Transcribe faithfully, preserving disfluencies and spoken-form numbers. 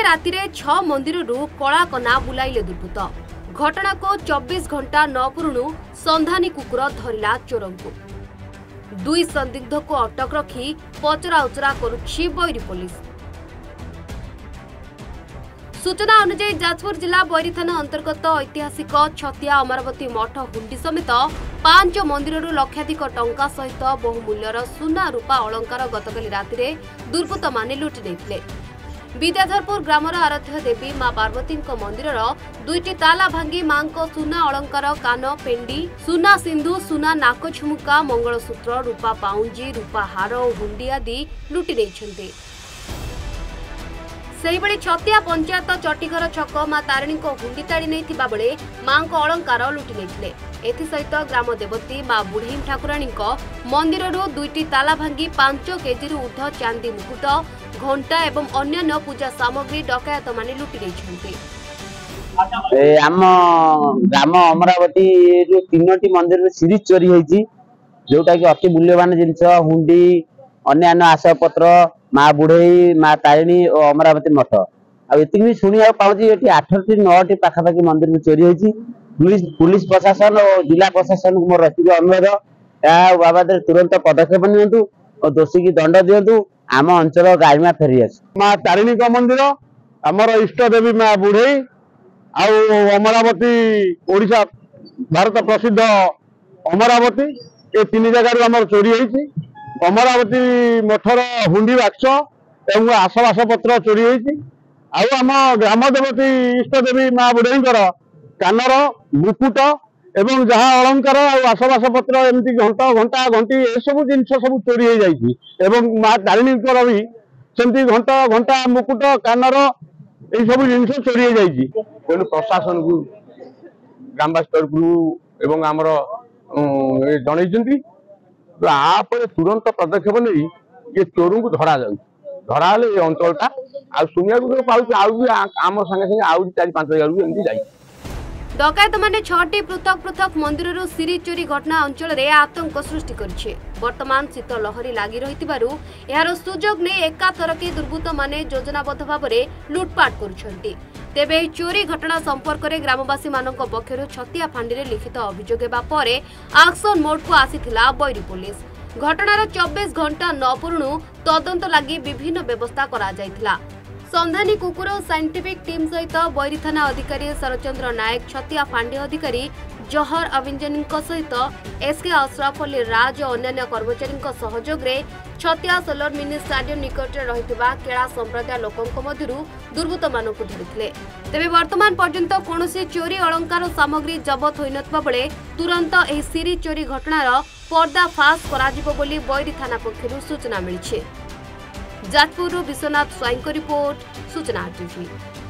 राति रे छह मंदिर कला कना बुलाइले दुर्बृत्त। घटना को चौबीस घंटा न पुरुणु संधानी कुकुर धरिला चोर को। दुई संदिग्ध को अटक रखी पचरा उचरा करुछि बैरी पुलिस। सूचना अनुसार जाजपुर जिला बैरी थाना अंतर्गत ऐतिहासिक छतिया अमरावती मठ हुंडी समेत पांच मंदिर लक्षाधिक टंका सहित बहुमूल्यर सुना रूपा अलंकार गतकाली राति दुर्बृत्त माने लुटि देथिले। विद्याधरपुर ग्रामर आराध्य देवी मां पार्वती मंदिर दुईटी ताला भांगी मां को सुना अलंकार कान पेंडी सुना सिंधु सुना नाक झुमुका मंगलसूत्र रूपा पाउंजी रूपा हार और हुंडी आदि लुटि देइछन्ते। सेहिबड़ी छतिया पंचायत चटीघर छक मां तारिणी को हुंडी ताड़ी नहीं बेले मां को अलंकार लुटि नहीं। एसहित ग्राम देवती मां बुढ़ी ठाकुराणी मंदिर दुईटी ताला भांगी पांच केजी ऊर्ध चांदी मुकुट घंटा एवं अन्य पूजा सामग्री डकायत माने लुटि देइछन्ते। आम ग्राम अमरावती तीनोटी मंदिर सीरीज चोरी होईची, जोटा कि अति मूल्यवान जिनस हुंडी अन्य आसपत्र माँ बुढ़ई माँ तारिणी और अमरावती मठ आती भी शुणा पाँच आठ टी नौ टी पाखापाखि मंदिर में चोरी होईची। पुलिस पुलिस प्रशासन और जिला प्रशासन को मोर रही अनुरोध या बाबद तुरंत पदक्षेप नियंतु और दोषी की दंड दिंतु। आम अंचल गाड़िमा फेरी आस माँ तारिणी का मंदिर आमर इष्ट देवी माँ बुढ़ई अमरावती ओडिशा भारत प्रसिद्ध अमरावती ये तीन जगार आम चोरी होईची। अमरावती मठर हुंडी बाक्स एवं आसबास पत्र चोरी होईची। आम ग्राम देवती इष्ट देवी माँ बुढ़ईकर कानर मुकुट एवं जहाँ अलंकार आसबास पत्र एमती घंटा घंटा घंटी ए सब जिन सब चोरी हो जाइए। एवं माँ तारिणी भी सेमती घंटा घंटा मुकुट कानर ये सब जिन चोरी हो जाइए। तेणु प्रशासन को ग्रामवासी एवं आमर जन आप तुरंत पदक्षेप नहीं ये चोर को धरा जाऊ धरा ये अंचलटा आनिया पाँच आम संगे संगे आउ चार पांच हजार एमती जाए। डकायत माने छटी पृथक पृथक मंदिर सीरी चोरी घटना अंचल रे आतंक सृष्टि करिछे। वर्तमान शीत लहरी लागि रहितिबारु एहार सुजोग ने एकाथरके दुर्बृत्त माने योजनाबद्ध भाबरे लुटपाट करुछन्ति। तेबे चोरी घटना संपर्क में ग्रामवासी मानक पक्षरु छतिया फांडी रे लिखित अभियोग हेबा परे एक्शन मोड को आसीथिला बैरी पुलिस। घटनार चौबीस घंटा न पुरुणु तदंत लागि विभिन्न व्यवस्था करा जायथिला। संधानी कुकुर और साइंटिफिक टीम सहित बैरी थाना अधिकारी शरचंद्र नायक छतिया फांडी अधिकारी जहर अभिंजनी सहित एसके अशरफ अली राज और अन्य कर्मचारी सहयोग में छतिया सोलर मिनी स्टाडियम निकट रही केड़ा संप्रदाय लोकों मध्य दुर्बृत्त मानक धरिथिले। तेबे वर्तमान पर्यंत कौनसी चोरी अलंकार सामग्री जबत होई नथिबा बेले तुरंत एही सीरी चोरी घटनार पर्दाफाश कराजिबो बोली बैरी थाना पक्षरु सूचना मिलिছে। जाजपुर विश्वनाथ स्वाईं को रिपोर्ट सूचना टीवी।